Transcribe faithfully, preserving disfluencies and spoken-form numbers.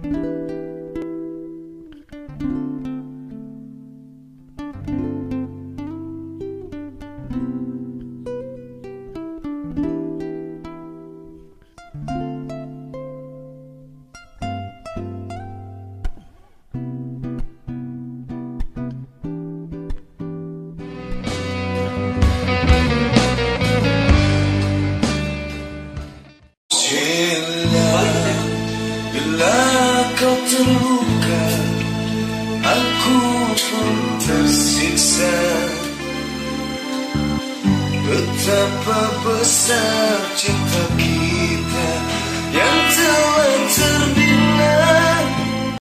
Bila kau terluka, aku pun tersiksa. Betapa besar cinta kita.